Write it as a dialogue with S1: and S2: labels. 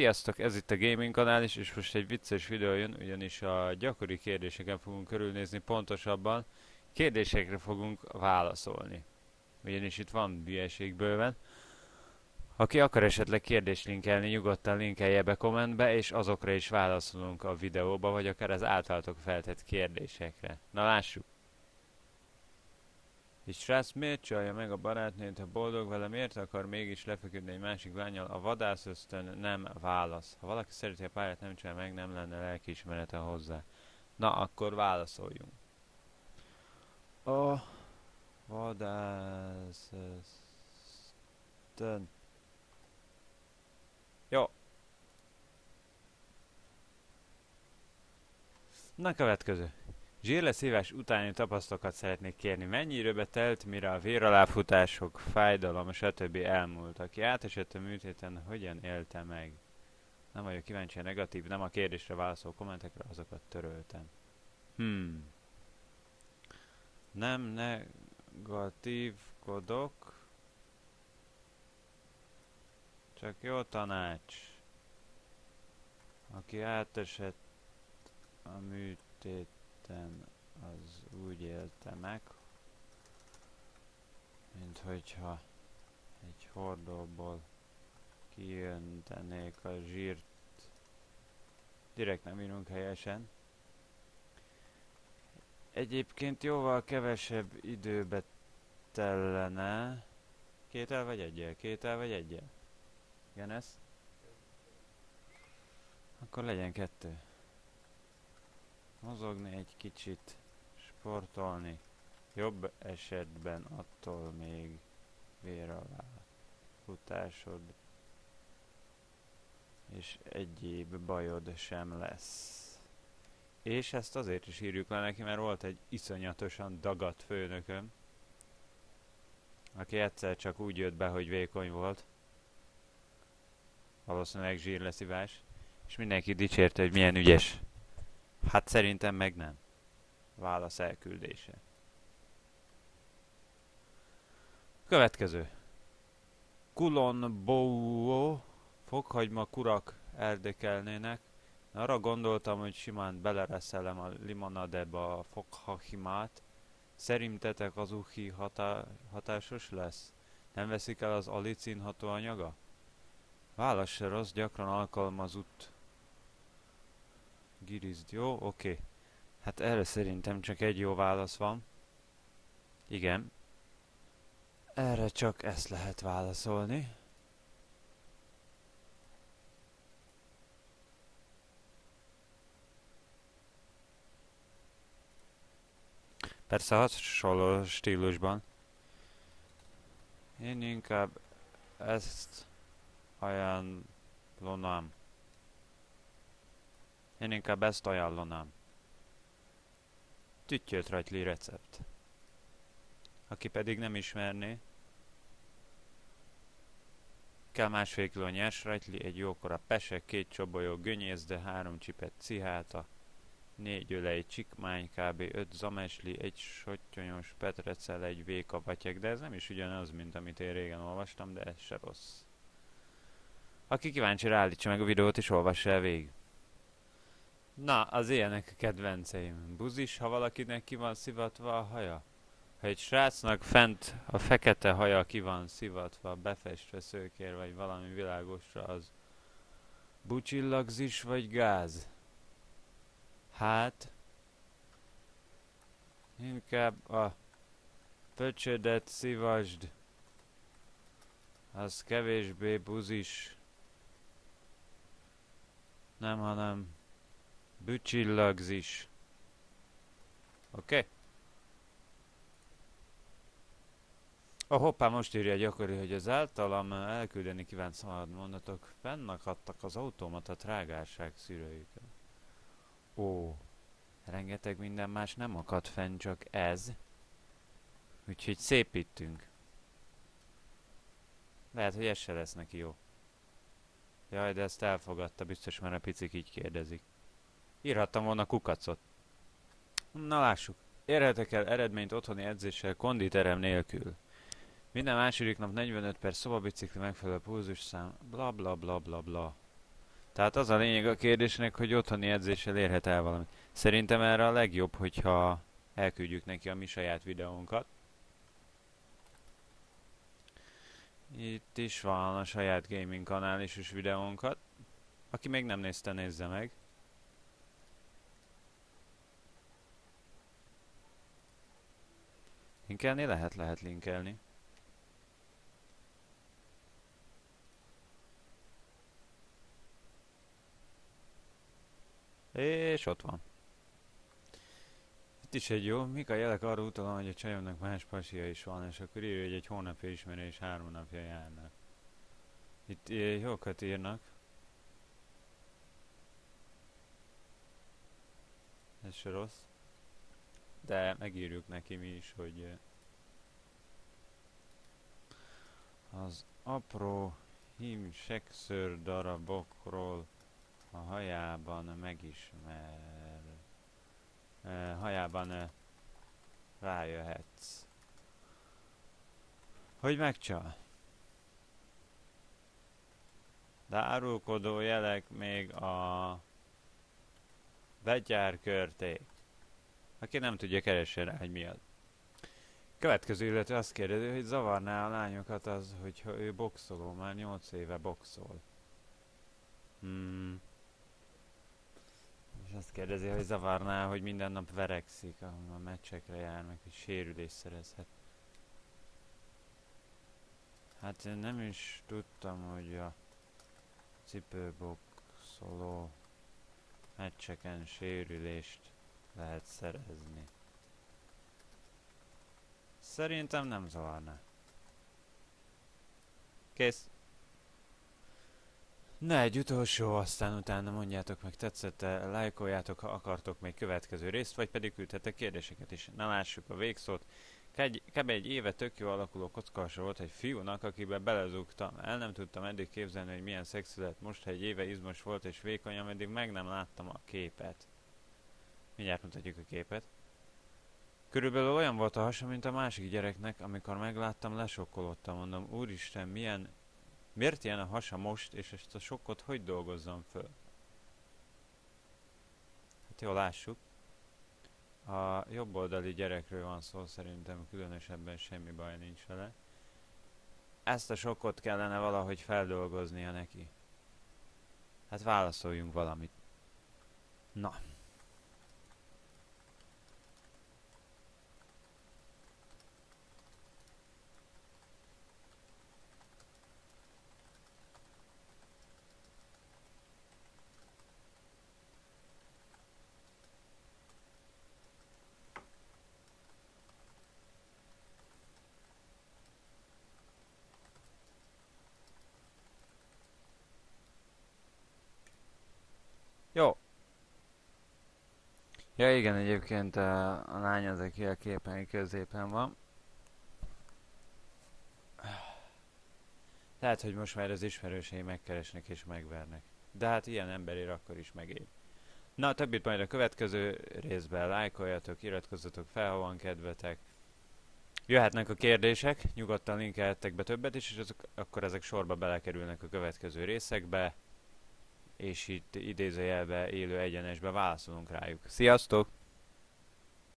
S1: Sziasztok, ez itt a Gaming kanál is, és most egy vicces videó jön, ugyanis a gyakori kérdéseken fogunk körülnézni, pontosabban kérdésekre fogunk válaszolni. Ugyanis itt van hülyeség bőven. Aki akar esetleg kérdést linkelni, nyugodtan linkelje be kommentbe, és azokra is válaszolunk a videóba, vagy akár az általatok feltett kérdésekre. Na lássuk! Egy srác miért csalja meg a barátnőt, ha boldog vele, miért akar mégis lefeküdni egy másik lánnyal? A vadászösztön nem válasz. Ha valaki szereti a pályát, nem csinál meg, nem lenne lelkiismerete hozzá. Na, akkor válaszoljunk. A vadászösztön. Jó. Na, következő. Zsírleszívás utáni tapasztalatokat szeretnék kérni. Mennyi időbe telt, mire a véraláfutások, fájdalom, stb. Elmúlt? Aki átesett a műtéten, hogyan élte meg? Nem vagyok kíváncsi a negatív, nem a kérdésre válaszoló kommentekre, azokat töröltem. Nem negatívkodok, csak jó tanács. Aki átesett a műtéten, az úgy élte meg, mint hogyha egy hordóból kijöntenék a zsírt. Direkt nem írunk helyesen. Egyébként jóval kevesebb időbe tellene. Kétel vagy egyel? Kétel vagy egyel? Igen ez? Akkor legyen kettő. Mozogni egy kicsit, sportolni, jobb esetben attól még vér alá futásod és egyéb bajod sem lesz. És ezt azért is írjuk le neki, mert volt egy iszonyatosan dagadt főnököm, aki egyszer csak úgy jött be, hogy vékony volt, valószínűleg zsírleszívás, és mindenki dicsérte, hogy milyen ügyes. Hát szerintem meg nem. Válasz elküldése. Következő. Kulonbóó fokhagyma kurak érdekelnének. Arra gondoltam, hogy simán belereszelem a limonadeba a fokhagymát. Szerintetek az uhi hatásos lesz? Nem veszik el az alicin hatóanyaga? Válasz se rossz, gyakran alkalmazott. Girizd, jó? Oké. Hát erre szerintem csak egy jó válasz van. Igen. Erre csak ezt lehet válaszolni. Persze hasonló stílusban. Én inkább ezt ajánlom. Én inkább ezt ajánlanám. Tüttyöt rajtli recept. Aki pedig nem ismerné, kell 1,5 kg nyers rajtli, egy jókora pesek, 2 csobolyó gönyészde, 3 csipet ciháta, 4 ölej csikmány, kb. 5 zamesli, egy sottyonyos petrecel, egy véka batyeg, de ez nem is ugyanaz, mint amit én régen olvastam, de ez se rossz. Aki kíváncsi rá, állítsa meg a videót és olvassa el végig. Na, az ilyenek a kedvenceim. Buzis, ha valakinek ki van szivatva a haja? Ha egy srácnak fent a fekete haja ki van szivatva, befestve szőkér vagy valami világosra, az bucsillagzis vagy gáz? Hát, inkább a pöcsödet szívasd, az kevésbé buzis. Nem, hanem bucsillagzis. Oké? Hoppá, most írja gyakori, hogy az általam elküldeni kívánt szabad mondatok fennakadtak az automata trágárság szűrőjükön. Ó, rengeteg minden más nem akad fenn, csak ez. Úgyhogy szépítünk. Lehet, hogy ez se lesz neki jó. Jaj, de ezt elfogadta, biztos, mert a picik így kérdezik. Írhattam volna kukacot. Na lássuk. Érhetek el eredményt otthoni edzéssel konditerem nélkül. Minden második nap 45 perc szobabicikli megfelelő pulzusszám, bla bla bla bla bla. Tehát az a lényeg a kérdésnek, hogy otthoni edzéssel érhet el valamit. Szerintem erre a legjobb, hogyha elküldjük neki a mi saját videónkat. Itt is van a saját gaming kanál is videónkat. Aki még nem nézte, nézze meg. Linkelni lehet linkelni. És ott van. Itt is egy jó, mik a jelek arra utalom, hogy a csajomnak más pasia is van, és akkor írja, hogy egy hónapja ismeri és 3 napja járnak. Itt jókat írnak. Ez se rossz. De megírjuk neki mi is, hogy az apró hímsekször darabokról a hajában megismer. Hajában rájöhetsz. Hogy megcsal? De árulkodó jelek még a begyárkörték. Aki nem tudja, keressen rá, hogy mi az. Következő illetve azt kérdezi, hogy zavarná a lányokat az, hogyha ő boxoló, már 8 éve boxol. És azt kérdezi, hogy zavarná, hogy minden nap verekszik, ahol a meccsekre jár, meg hogy sérülést szerezhet. Hát én nem is tudtam, hogy a cipőboxoló meccseken sérülést lehet szerezni. Szerintem nem zavarná. Kész. Na, egy utolsó, aztán utána mondjátok meg, tetszett-e, lájkoljátok, ha akartok még következő részt, vagy pedig küldhetek kérdéseket is. Na, lássuk a végszót. Kb. Egy éve tök jó alakuló kockasa volt egy fiúnak, akiben belezugtam. El nem tudtam eddig képzelni, hogy milyen szexi lett most, ha egy éve izmos volt és vékony, ameddig meg nem láttam a képet. Mindjárt mutatjuk a képet. Körülbelül olyan volt a hasa, mint a másik gyereknek, amikor megláttam, lesokkolottam, mondom, úristen, miért ilyen a hasa most, és ezt a sokkot hogy dolgozzam föl? Hát jó, lássuk. A jobb oldali gyerekről van szó, szerintem különösebben semmi baj nincs vele. Ezt a sokkot kellene valahogy feldolgoznia neki. Hát válaszoljunk valamit. Na. Jó. Ja igen, egyébként a lány az, aki a képen középen van. Lehet, hogy most már az ismerősei megkeresnek és megvernek. De hát ilyen emberért akkor is megér. Na, többit majd a következő részben lájkoljatok, iratkozzatok fel, ha van kedvetek. Jöhetnek a kérdések, nyugodtan linkelhettek be többet is, és akkor ezek sorba belekerülnek a következő részekbe. És itt idézőjelbe élő egyenesbe válaszolunk rájuk. Sziasztok!